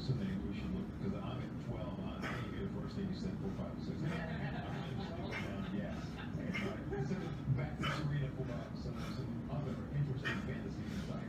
So maybe we should look, because I'm at 12. I think at first thing you said 4, 5, 6. Yeah. So back to Serena for some other interesting fantasy insight.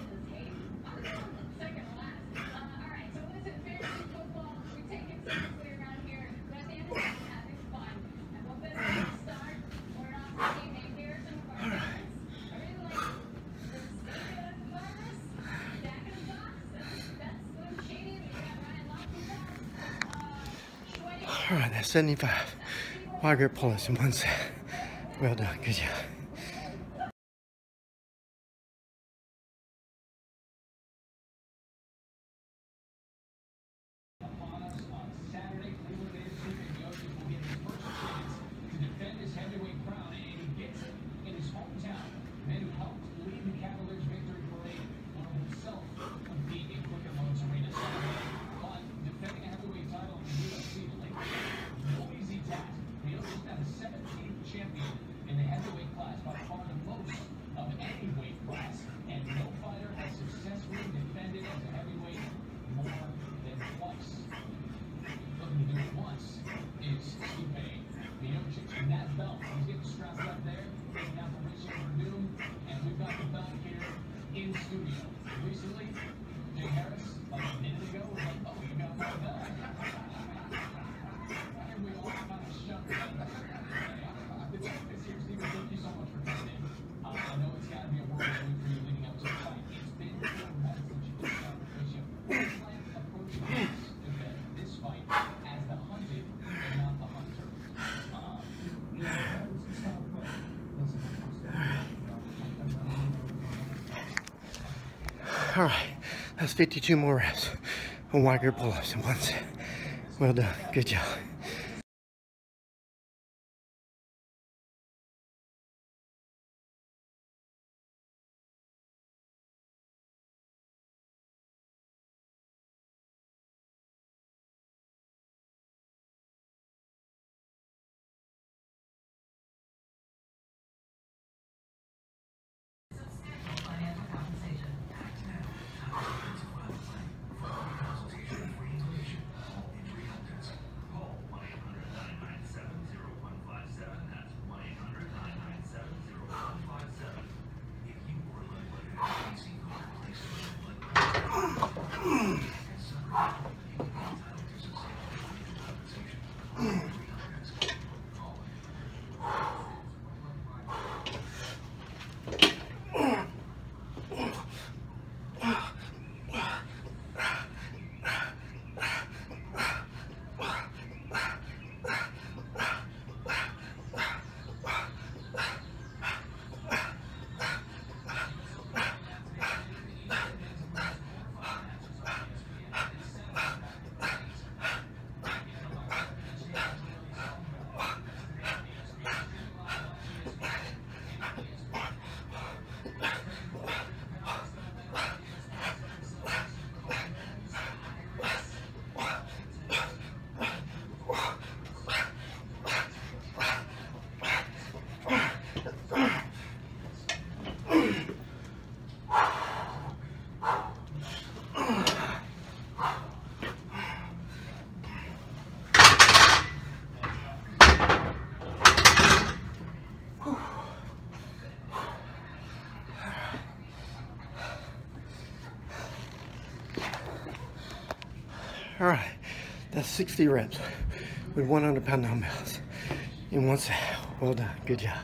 Second to last. All right, so listen, fantasy football, we take it seriously around here. Wes Anderson's having fun. And what better way to start? We're off the team name here. Some of our favorites. I really like the steak of the virus, Jack in the Box. That's Slim Shady. We got Ryan Loftus. All right, that's 75. Wire pull-ups in 1 set. Well done, good job. Champion in the heavyweight class by far the most of any weight class, and no fighter has successfully defended as a heavyweight more than twice. Looking to do it once is Stipe Miocic, and that belt, he's getting strapped up there, taking out the whistle for doom, and we've got the belt here in studio. Recently, Jay Harris, like a minute ago, was like, oh, you got my belt. And we all kind of shut down. Thank you so much for coming in. I know it's got to be a world for you leading up to the fight. It's been 4 months since you took out because you approaching this fight as the hunted and not the hunter. All right, that's 52 more reps on wire pull-ups in 1 set. Well done, good job. All right, that's 60 reps with 100-pound dumbbells in 1 set. Well done, good job.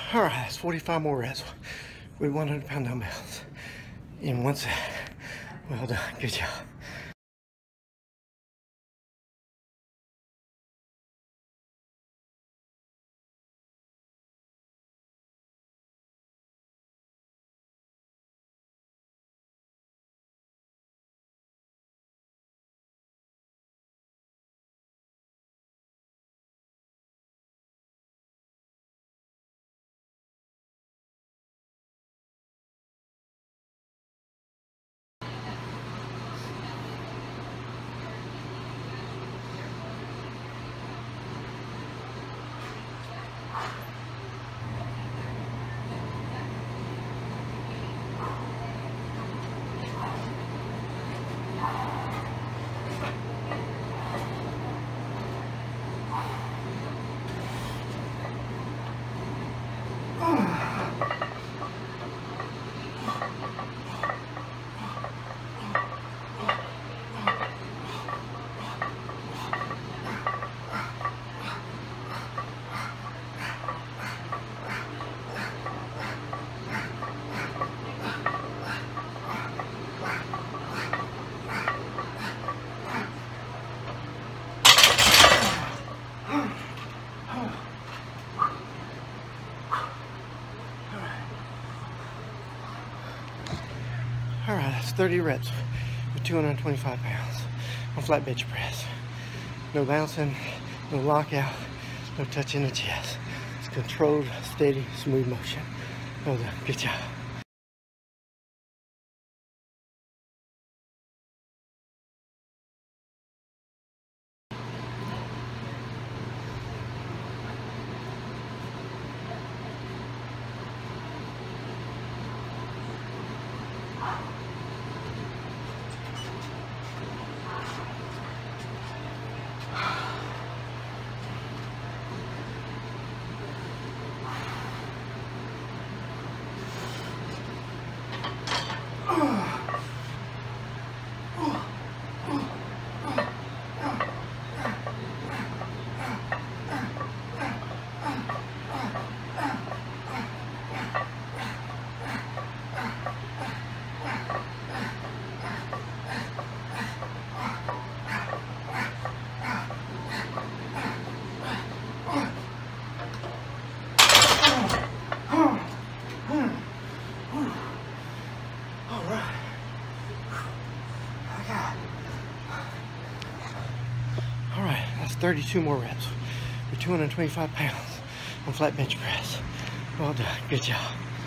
All right, that's 45 more reps with 100-pound dumbbells in 1 set. Well done, good job. All right, that's 30 reps with 225 pounds on flat bench press. No bouncing, no lockout, no touching the chest. It's controlled, steady, smooth motion. Well done, good job. All right, that's 32 more reps with 225 pounds on flat bench press. Well done, good job.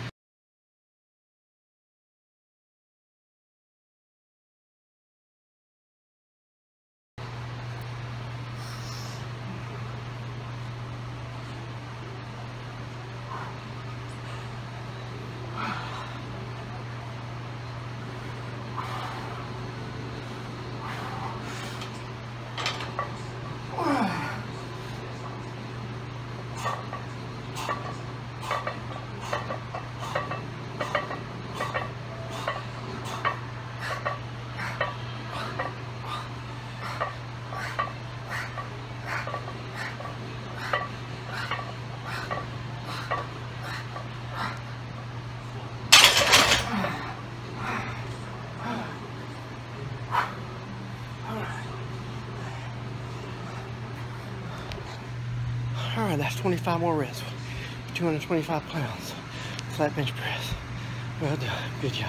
All right, that's 25 more reps, 225 pounds, flat bench press. Well done, good job.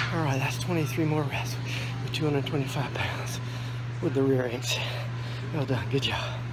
Alright, that's 23 more reps with 225 pounds with the rear eights. Well done, good job.